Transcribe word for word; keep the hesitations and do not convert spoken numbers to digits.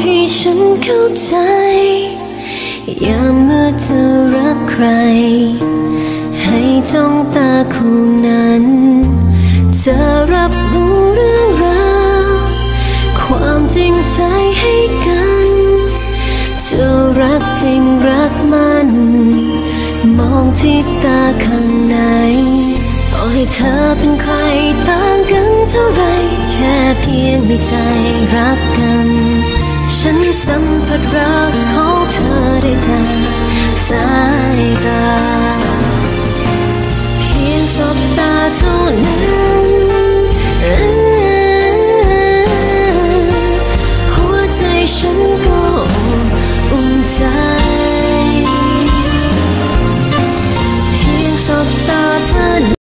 ให้ฉันเข้าใจอย่าเมื่อเธอรักใครให้จ้องตาคู่นั้นจะรับรู้เรื่องราวความจริงใจให้กันจะรักจริงรักมันมองที่ตาข้างในต่อให้เธอเป็นใครต่างกันเท่าไรแค่เพียงมีใจรักกันฉันสัมผัสรักของเธอได้จากสายตา